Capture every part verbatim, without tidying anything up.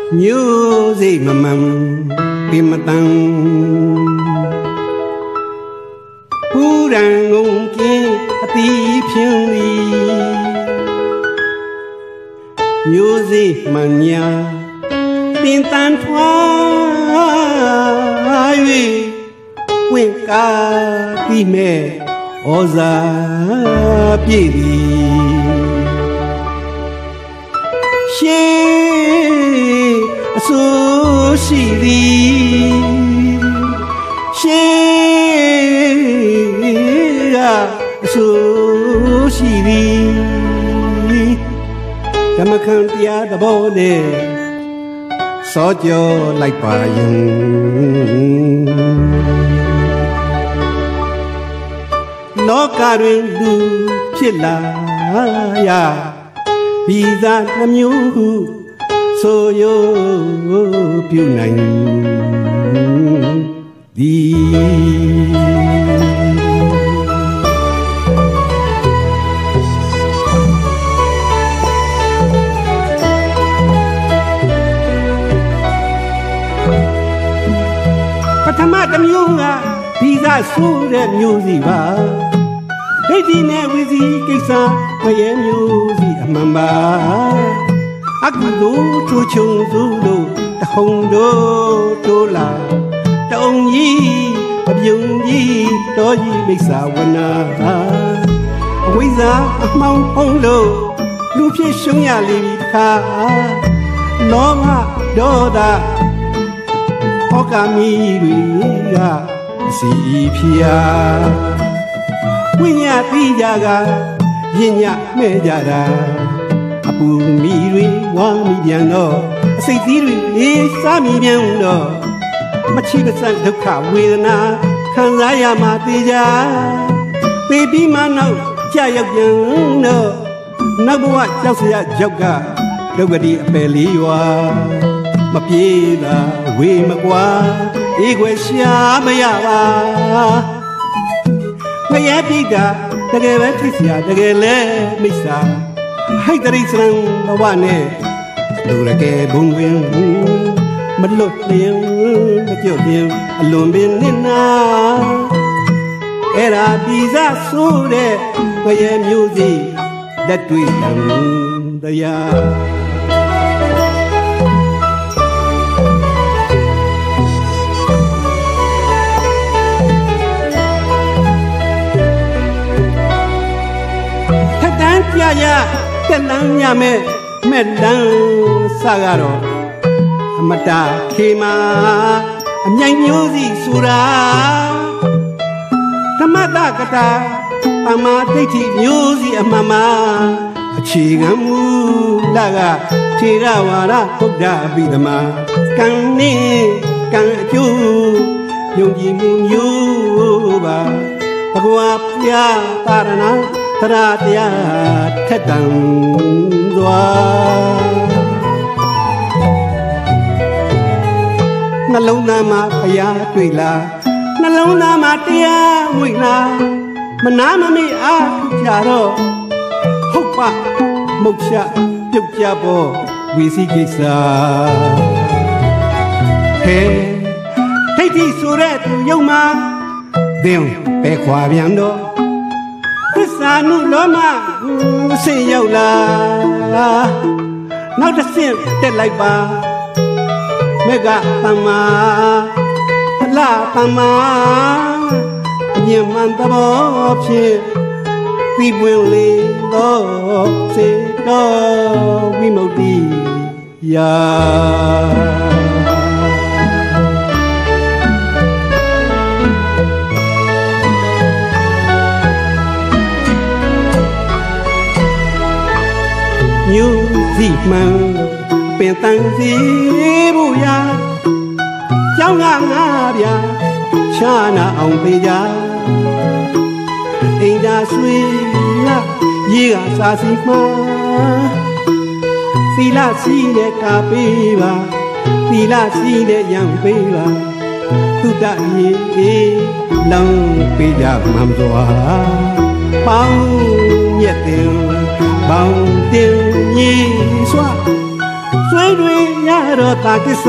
မျိုးစိတ်မမှန်ပင်မတန်ပူရန်ငုံကင်းအတီးဖြင်းသည်မျိုးစိတ်မှန်ညာပင်တန်ထွား၍ဝင်ကားပြီးမဲ့ဩဇာပြည့်သည်ရှေးအစိုးရှိသည်ရှေးကအစိုးရှိသည်ဓမ္မခံတရားသဘောနဲ့စောကြောလိုက်ပါရင်လောကတွင်လူဖြစ်လာရဗီဇာနှမျိုးဟုဆိုရိုးပြုနိုင်သည်ပထမတစ်မျိုးကဗီဇာဆိုးတဲ့မျိုးစီပါဒိဋ္ဌိနဲ့ဝိစီကိစ္စမရဲမျိုးစီအမှန်ပါအကုသိုလ်ချိုးချုံစုလို့တဟုန်တို့တိုးလာတုံကြီးအပြုံကြီးတော်ကြီးမိစ္ဆာဝနာအဝိဇ္ဇာအမှောင်ဖုံးလို့လူဖြစ်ရှုံးရလေပြီခါလောဘဒေါသဟောကာမီတွေကအစီဖြာဝိညာတိကြကပညာမဲ့ကြတာအပူမီတွေဝါမီပြန်တော့အစိတ်သီးတွေလေးစားမီပြန်တော့မချိမဆန့်ဒုက္ခဝေဒနာခံစားရမှာသိကြသိပြီးမှနောက်ကြာရောက်ပြန်တော့နောက်ဘဝကြောက်စရာကြောက်ကဒုက္ခတိအပယ်လေးရွာမပြေးတာဝေမကွာအေးွယ်ရှာမရပါမရပြိတာတကယ်ပဲထိစရာတကယ်လဲမိစ္ဆာဟိတ်တရိစရံဘဝနဲ့လူရကဲဘုံဝင်မလွတ်လျင်မကြွလျင်အလွန်ပင်နေနာအဲ့ဒါပြီးစားဆိုးတဲ့ဘယမျိုးစီလက်တွေ့တန်တရားရရတက်လန်းရမယ်မဲ့လန်းစကတော့အမတခေမာအမြိုင်မျိုးစီဆိုတာဓမ္မတကတာပမာဒိဋ္ဌိမျိုးစီအမှန်မှာအခြေခံမူလာကထေရဝါဒဗုဒ္ဓအဘိဓမ္မာကံနဲ့ကံအကျိုးယုံကြည်မှုမျိုးပါဘဂဝါဘုရားပါရဏသရတရားထက်တန်စွာနှလုံးသားမှာဘုရားတွေ့လားနှလုံးသားမှာတရားမွေလားမနာမမေ့အားကြတော့ဟုတ်ပါမုတ်ချပြုတ်ကြပေါ်ဝီစီကိစ္စဟဲဒိဋ္ဌိဆိုတဲ့သူယုံမှာသင်ပဲခွာပြန်တော့သစ္စာနုလောမအဆင့်ရောက်လာနောက်တစ်ဆင့်တက်လိုက်ပါမေကသမ္မာဖလားသမ္မာအမြင်မှန်သဘောဖြင့်ပြီးပွင့်လေသောစေတော်ဝိမု တ်တိယာမျိုးစီမှန်ပင်တန်စီဘူးရာကျောင်းကငါဗျာချာနာအောင်ပေးကြအိမ်သာဆွေကရေကစားစီမှာသီလစီတဲ့ကာပေးပါသီလစီတဲ့ရံပေးပါသုတ္တရေလောင်းပေးကြမှန်စွာပေါင်းမြတ်တင်ပေါင်းတင်ညီစွာဆွေတွေရတော့တာကိစ္စ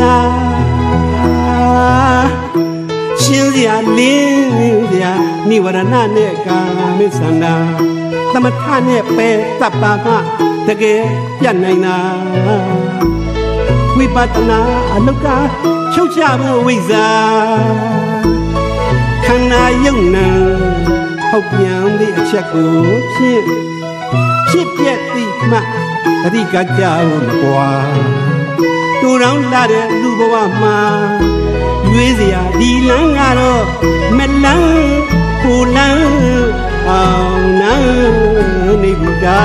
ရှင်းစရာလင်းစရာနိဝရဏနဲ့ကာမိသန္တာသမထနဲ့ပဲတပ်ပါမှတကယ်ပြတ်နိုင်တာဝိပဿနာအလုကချုပ်ချဖို့ဝိဇ္ဇာခန္ဓာယုံနာဟောက်ပြန်သည့်အချက်ကိုဖြင့်ဖြစ်ပြက်သိမှအဓိကကြောက်ကွာတူတောင်လာတဲ့လူဘဝမှာရွေးစရာဒီလမ်းကတော့မလန်းကိုလန်းအောင်နာနေဘူးတာ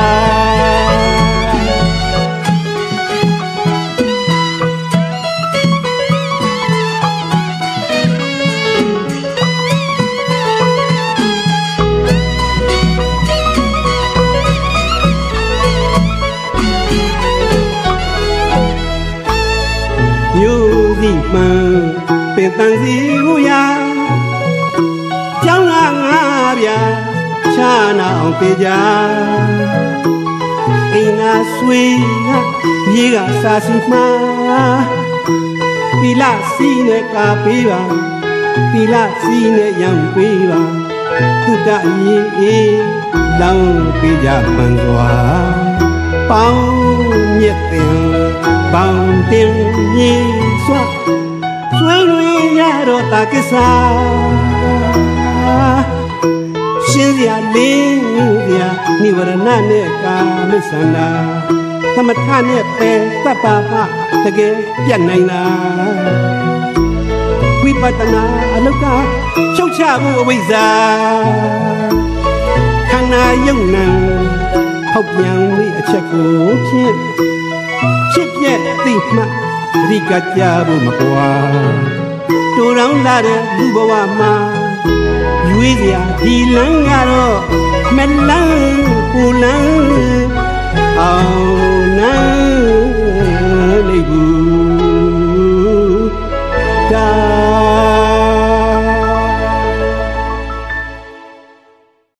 မှန်ပင်တန်စီကိုရာကျောင်းကငါဗျာချာနာအောင်ပေးကြအိမ်နာဆွေကရေကစာစီမှာပီလာစီနဲ့ကာပေးပါပီလာစီနဲ့ရံပေးပါသုတ္တအရင်အေးလောင်းပေးကြမှန်စွာပေါင်းမြက်ပင်ပေါင်းတင်ကြီးစွာဆွေးနွေးရတော့တာကိစ္စရှင်းစရာလင်းစရာနိဝရဏနဲ့ကာမိသန္တာသမထနဲ့ပဲတပ်ပါမှတကယ်ပြတ်နိုင်တာဝိပဿနာအလုကချုပ်ချဖို့အဝိဇ္ဇာခန္ဓာယုံနာဟောက်ပြန်သည့်အချက်ကိုဖြင့်ဖြစ်ပြက်သိမှအဓိကကြဖို့မကွာတူတောင်လာတဲ့လူဘဝမှာရွေးစရာဒီလမ်းကတော့မလန်းကိုလန်းအောင်နာ